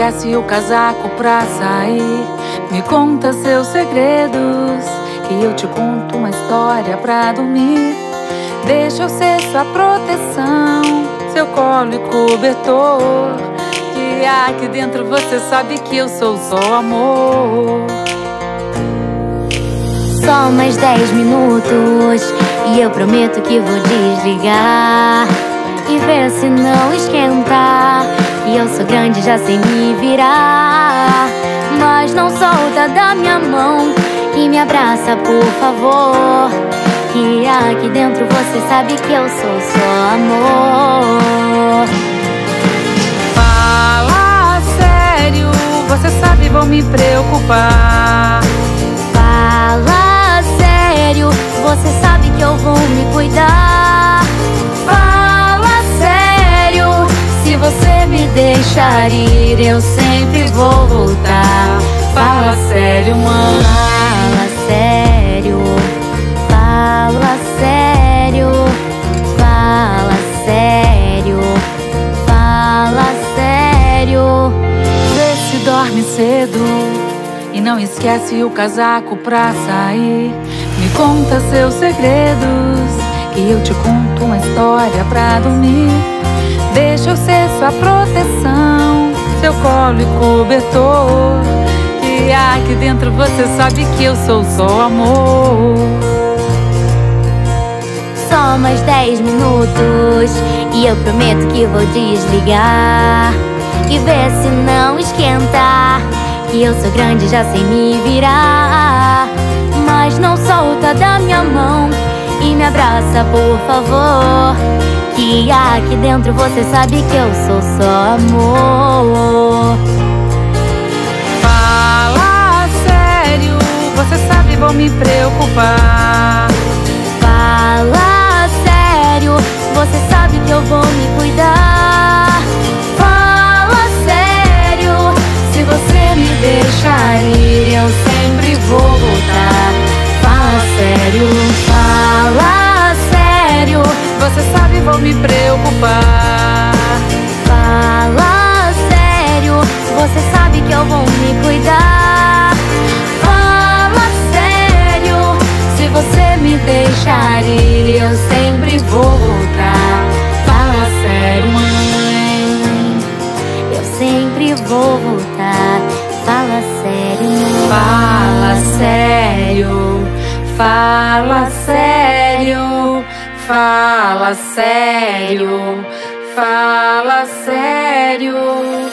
esquece o casaco pra sair. Me conta seus segredos, que eu te conto uma história pra dormir. Deixa eu ser sua proteção, seu colo e cobertor. Que aqui dentro você sabe que eu sou só amor. Só mais 10 minutos e eu prometo que vou desligar e ver se não esquentar. E eu sou grande, já sei me virar. Mas não solta da minha mão e me abraça, por favor. Que aqui dentro você sabe que eu sou só amor. Fala sério, você sabe, vou me preocupar. Fala sério, você sabe que eu vou me cuidar. Fala sério, se você me deixar ir, eu sempre vou voltar. Fala sério, mãe. Fala sério, fala sério, fala sério, fala sério. Vê se dorme cedo e não esquece o casaco pra sair. Me conta seus segredos, que eu te conto uma história pra dormir. Deixa eu ser sua proteção, seu colo e cobertor. Que aqui dentro você sabe que eu sou só amor. Só mais 10 minutos e eu prometo que vou desligar e ver se não esquentar. Que eu sou grande, já sei me virar. Mas não solta da minha mão e me abraça, por favor. Que aqui dentro você sabe que eu sou só amor. Fala sério, você sabe, vou me preocupar. Fala sério, você sabe que eu vou me cuidar. Fala sério, se você me deixar ir, eu sempre vou voltar. Fala sério, fala sério, Você sabe, vou me preocupar. fala sério, você sabe que eu vou me cuidar. Fala sério, se você me deixar ir, eu sempre vou voltar. Fala sério, mãe, eu sempre vou voltar. Fala sério, mãe. Fala sério, fala sério, fala sério, fala sério.